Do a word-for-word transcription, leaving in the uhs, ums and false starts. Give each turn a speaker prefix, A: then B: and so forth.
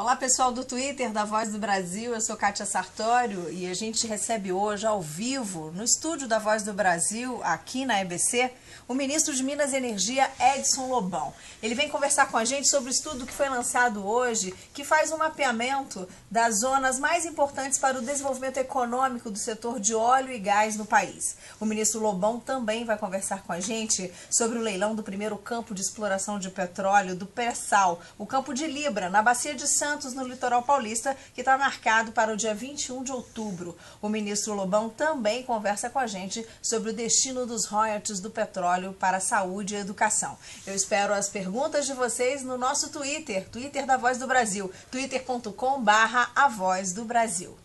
A: Olá pessoal do Twitter da Voz do Brasil, eu sou Kátia Sartório e a gente recebe hoje ao vivo no estúdio da Voz do Brasil, aqui na E B C, o ministro de Minas e Energia Edson Lobão. Ele vem conversar com a gente sobre o estudo que foi lançado hoje, que faz um mapeamento das zonas mais importantes para o desenvolvimento econômico do setor de óleo e gás no país. O ministro Lobão também vai conversar com a gente sobre o leilão do primeiro campo de exploração de petróleo do pré-sal, o campo de Libra, na Bacia de Santos, no litoral paulista, que está marcado para o dia vinte e um de outubro. O ministro Lobão também conversa com a gente sobre o destino dos royalties do petróleo para a saúde e educação. Eu espero as perguntas de vocês no nosso Twitter, Twitter da Voz do Brasil, twitter ponto com barra a Voz do Brasil.